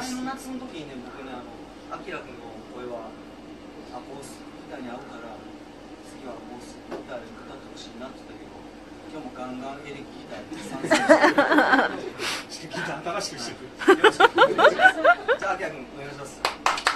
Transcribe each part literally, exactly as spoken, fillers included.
前の夏の時にね、僕ね、あの、アキラくんの声は、あ、こうギターに合うから、次はこうギターで歌ってほしいなって言ったけど、今日もガンガンエレキギターで参戦してギター新しくしてくる。よろしくお願いします。じゃあ、アキラくん、お願いします。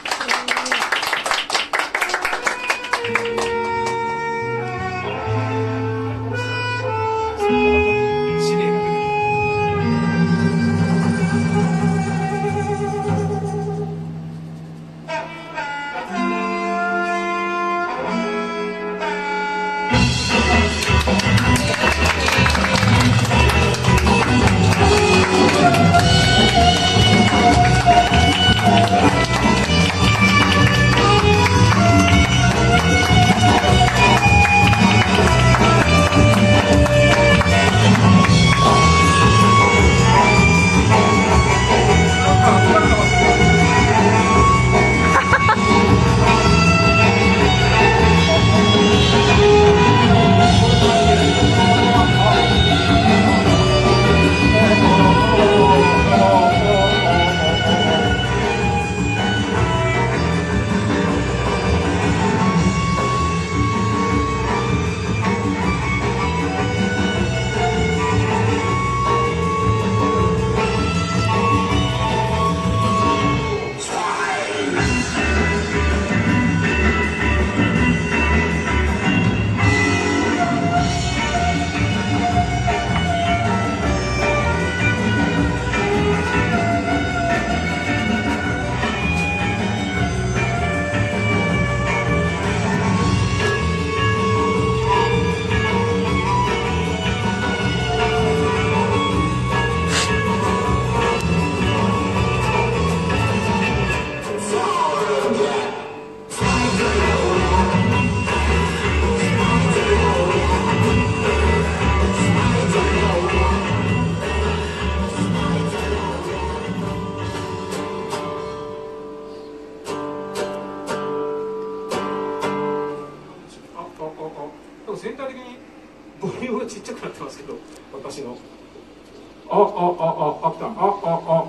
全体的にボリュームがちっちゃくなってますけど、私のあああああ来たあああ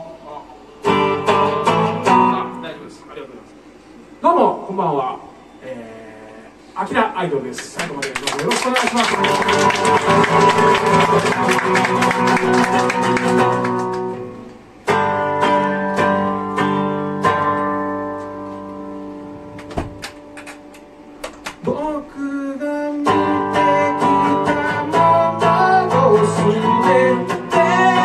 あ大丈夫です。ありがとうございます。どうもこんばんは、えー、アキラアイドルです。最後までどうぞよろしくお願いします。僕が見てきたものをすべて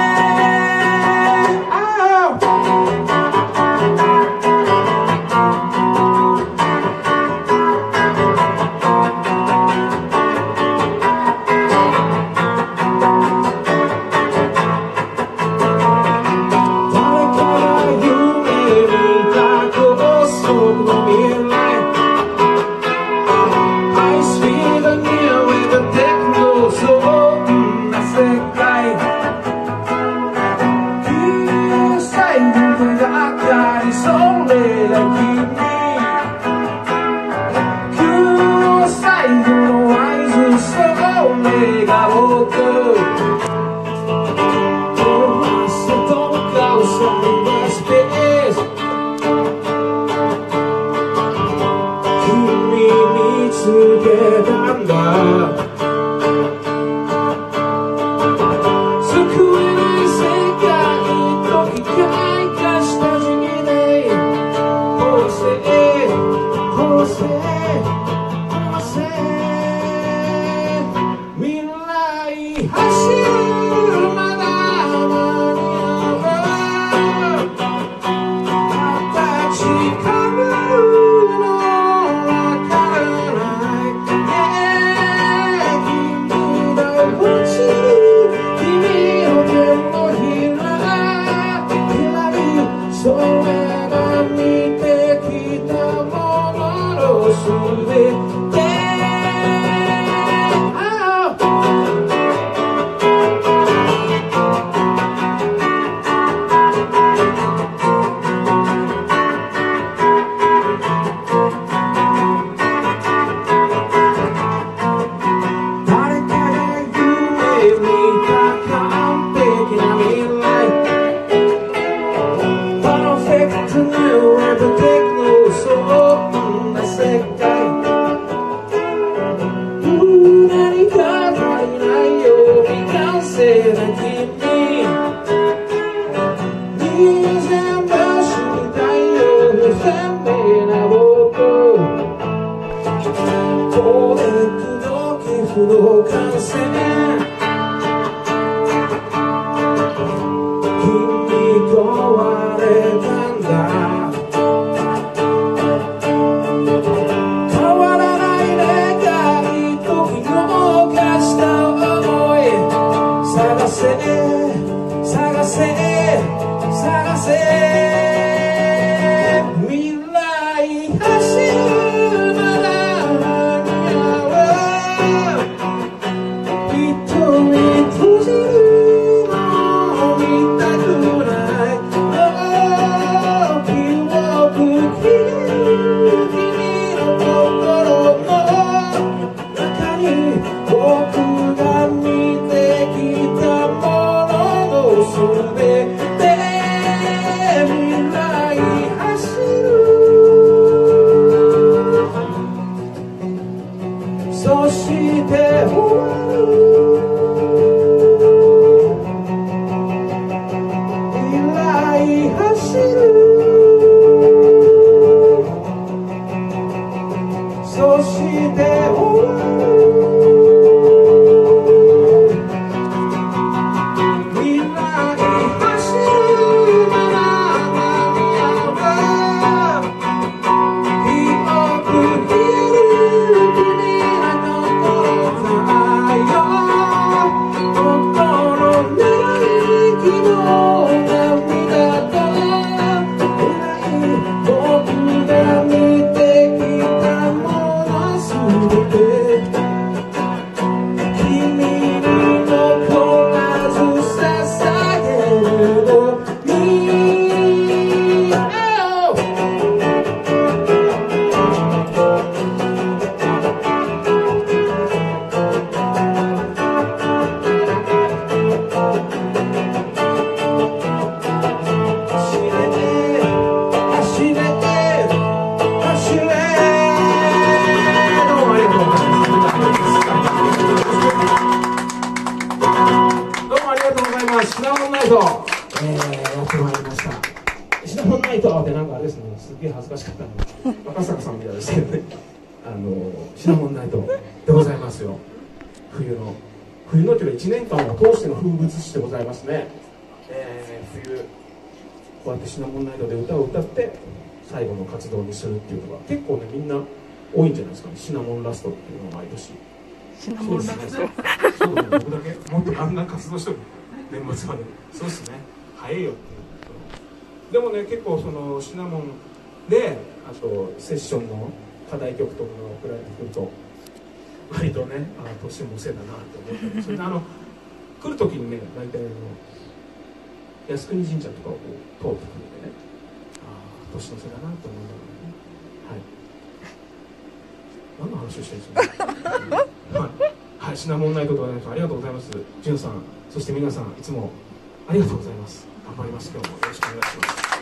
誰から夢見た高速の未来未来交換線君と割れたんだ変わらない願い時の犯した思い探せ探せ探せ未来走るまだ間に合う一人閉じるの見たくない記憶消える君の心の中に僕が見てきたものの全て未来走るそして終わる未来走るそして終わる未来走るまだ間に合う記憶消える君らの心だよ心願い希望涙と僕が見てきたもの全て君に残らず捧げるのに、oh! 走れ走れ走れどうもありがとうございます。どうもありがとうございます。シナモンナイト、えー、やってまいりました。シナモンナイトってなんかあれですね、すっげえ恥ずかしかったので赤坂さんみたいですけどね、あのシナモンナイトでございますよ。冬の冬のというかいちねんかんを通しての風物詩でございますね。えー、冬こうやってシナモンナイトで歌を歌って最後の活動にするっていうのが結構ねみんな多いんじゃないですかね。シナモンラストっていうのを毎年。 シナモンラスト。 そうですね。僕だけもっとガンガン活動してる年末まで。そうですね。早いよっていう。でもね結構そのシナモンであとセッションの課題曲とかが送られてくると割とねあ年もせいだなって思ったり。それであの来る時にね大体あの靖国神社とかをこう通ってくるんでねああ年の瀬だなと思いながらねはい何の話をしてるんですかねはい、はい、シナモンナイトでございます。ありがとうございます。じゅんさんそして皆さんいつもありがとうございます。頑張ります。今日もよろしくお願いします。